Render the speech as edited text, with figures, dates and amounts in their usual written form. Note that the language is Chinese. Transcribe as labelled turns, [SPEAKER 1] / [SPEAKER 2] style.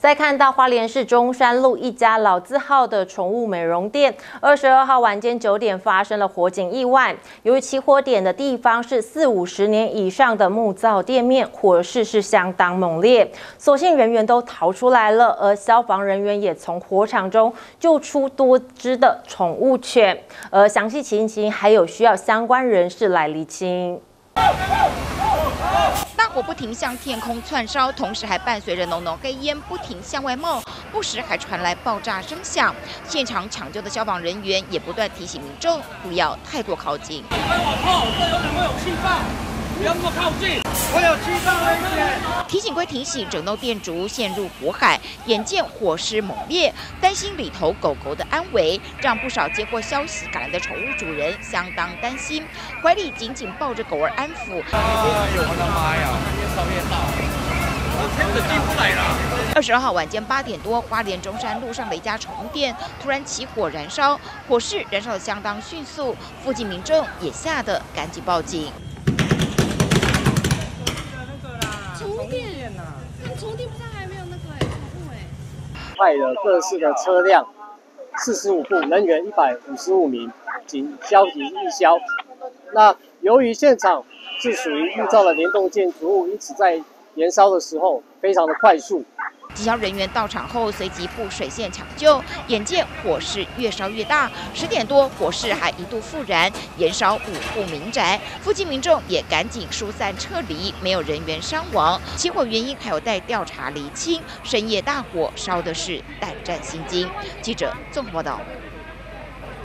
[SPEAKER 1] 再看到花莲市中山路一家老字号的宠物美容店，22号晚间9点发生了火警意外。由于起火点的地方是40-50年以上的木造店面，火势是相当猛烈，所幸人员都逃出来了，而消防人员也从火场中救出多只的宠物犬。而详细情形还有需要相关人士来厘清。
[SPEAKER 2] 大火不停向天空窜烧，同时还伴随着浓浓黑烟不停向外冒，不时还传来爆炸声响。现场抢救的消防人员也不断提醒民众不要太过靠近。
[SPEAKER 3] 往后，这有可能会有气爆，不要那么靠近，会有气爆危险。
[SPEAKER 2] 提醒归提醒，整栋店筑陷入火海，眼见火势猛烈，担心里头狗狗的安危，让不少接获消息赶来的宠物主人相当担心，怀里紧紧抱着狗儿安抚。
[SPEAKER 3] 有我的妈呀！越烧越大，我天，进不来了。
[SPEAKER 2] 22号晚间8点多，花莲中山路上的一家宠物店突然起火燃烧，火势燃烧得相当迅速，附近民众也吓得赶紧报警。
[SPEAKER 4] 派了各式的车辆，45部，人员155名，仅消及一消。那由于现场是属于预造的联动建筑物，因此在燃烧的时候非常的快速。
[SPEAKER 2] 急消人员到场后，随即布水线抢救。眼见火势越烧越大，10点多火势还一度复燃，延烧5户民宅。附近民众也赶紧疏散撤离，没有人员伤亡。起火原因还有待调查厘清。深夜大火烧的是胆战心惊。记者综合报道。